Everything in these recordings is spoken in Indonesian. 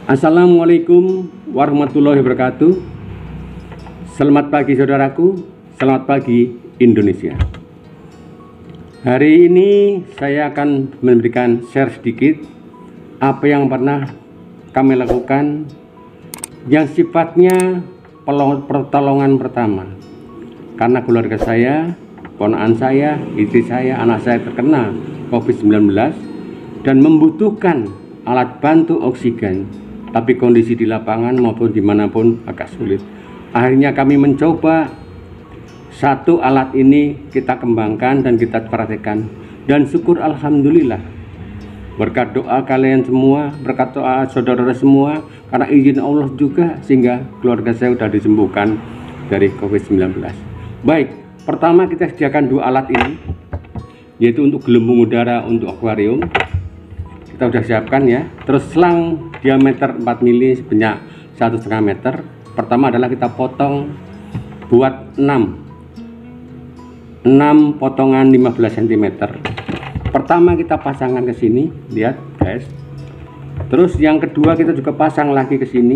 Assalamualaikum warahmatullahi wabarakatuh. Selamat pagi saudaraku, selamat pagi Indonesia. Hari ini saya akan memberikan share sedikit apa yang pernah kami lakukan yang sifatnya pertolongan pertama. Karena keluarga saya, ponakan saya, istri saya, anak saya terkena COVID-19 dan membutuhkan alat bantu oksigen. Tapi kondisi di lapangan maupun dimanapun agak sulit. Akhirnya kami mencoba satu alat ini kita kembangkan dan kita praktekkan. Dan syukur alhamdulillah berkat doa kalian semua, berkat doa saudara semua, karena izin Allah juga sehingga keluarga saya sudah disembuhkan dari COVID-19. Baik, pertama kita sediakan dua alat ini, yaitu untuk gelembung udara untuk akuarium. Kita sudah siapkan ya. Terus selang diameter 4 mili sebanyak 1,5 meter. Pertama adalah kita potong buat 6 potongan 15 cm. Pertama kita pasangkan ke sini, lihat guys. Terus yang kedua kita juga pasang lagi ke sini.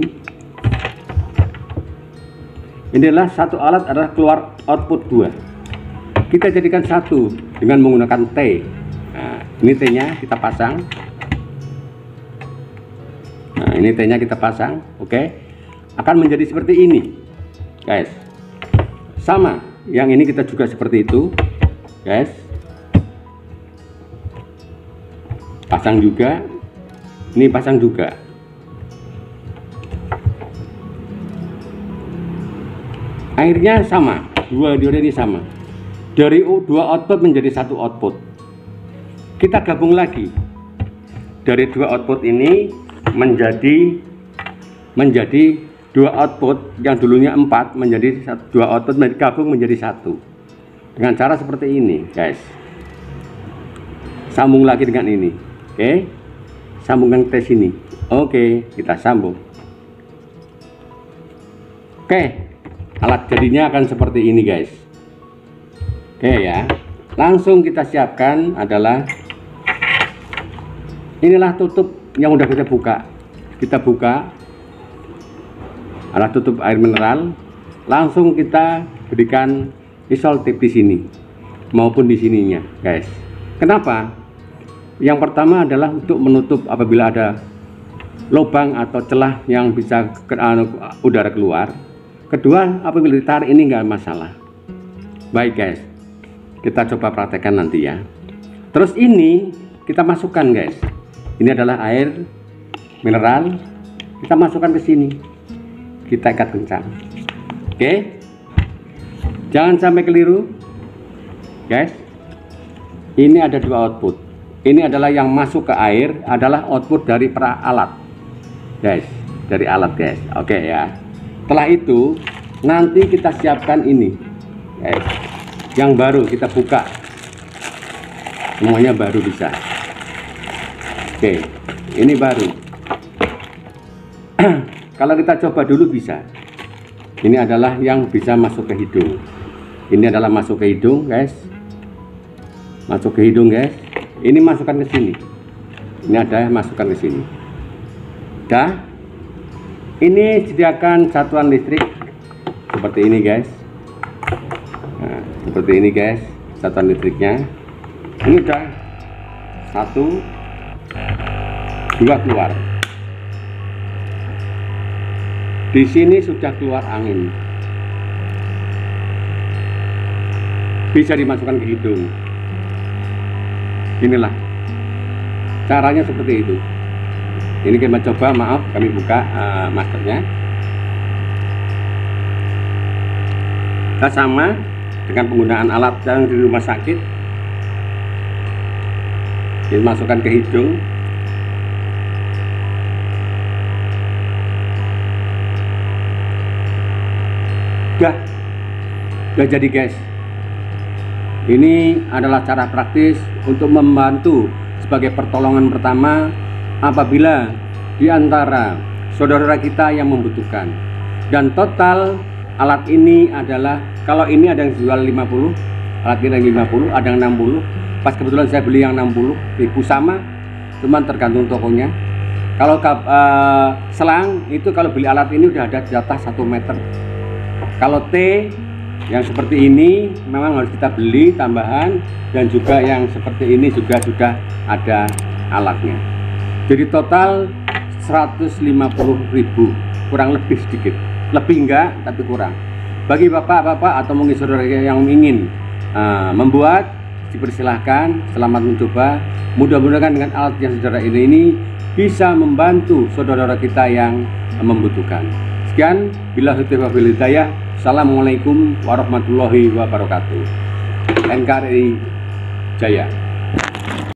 Inilah satu alat adalah keluar output 2. Kita jadikan satu dengan menggunakan T. Nah, ini T-nya kita pasang. Nah, ini T-nya kita pasang, oke. Akan menjadi seperti ini, guys. Sama, yang ini kita juga seperti itu, guys. Pasang juga, ini pasang juga. Akhirnya sama, dua diode ini sama. Dari dua output menjadi satu output. Kita gabung lagi. Dari dua output ini menjadi dua output yang dulunya 4 menjadi dua output gabung menjadi satu dengan cara seperti ini, guys. Sambung lagi dengan ini, oke. Sambungkan ke sini, oke. Kita sambung, oke. Alat jadinya akan seperti ini, guys. Oke ya, langsung kita siapkan adalah inilah tutup yang udah kita buka alat tutup air mineral. Langsung kita berikan isolasi di sini maupun di sininya, guys. Kenapa? Yang pertama adalah untuk menutup apabila ada lubang atau celah yang bisa udara keluar. Kedua, apabila ditarik ini nggak masalah. Baik guys, kita coba praktekkan nanti ya. Terus ini kita masukkan, guys. Ini adalah air mineral, kita masukkan ke sini, kita ikat kencang, oke. Jangan sampai keliru, guys. Ini ada dua output. Ini adalah yang masuk ke air adalah output dari alat, guys, dari alat, guys. Oke ya. Setelah itu nanti kita siapkan ini, guys. Yang baru kita buka, semuanya baru bisa. Oke, ini baru. Kalau kita coba dulu bisa. Ini adalah yang bisa masuk ke hidung. Ini adalah masuk ke hidung, guys. Masuk ke hidung, guys. Ini masukkan ke sini. Ini ada masukkan ke sini. Dah. Ini sediakan satuan listrik seperti ini, guys. Nah, seperti ini, guys. Satuan listriknya. Ini udah 1, 2 keluar. Di sini sudah keluar angin. Bisa dimasukkan ke hidung. Inilah caranya seperti itu. Ini kita coba, maaf kami buka maskernya. Kita sama dengan penggunaan alat yang di rumah sakit. Kita masukkan ke hidung. Udah jadi, guys. Ini adalah cara praktis untuk membantu sebagai pertolongan pertama apabila di antara saudara kita yang membutuhkan. Dan total alat ini adalah, kalau ini ada yang jual 50, alat ini yang 50, ada yang 60. Pas kebetulan saya beli yang 60.000 sama, cuman tergantung tokonya. Kalau selang itu kalau beli alat ini udah ada jatah 1 meter. Kalau T yang seperti ini memang harus kita beli tambahan, dan juga yang seperti ini juga sudah ada alatnya. Jadi total 150.000, kurang lebih sedikit, lebih enggak tapi kurang. Bagi bapak-bapak atau mungkin saudara yang ingin membuat, dipersilahkan, selamat mencoba. Mudah-mudahan dengan alat yang saudara ini bisa membantu saudara kita yang membutuhkan. Sekian, billahi taufiq wal hidayah. Assalamualaikum warahmatullahi wabarakatuh. NKRI Jaya.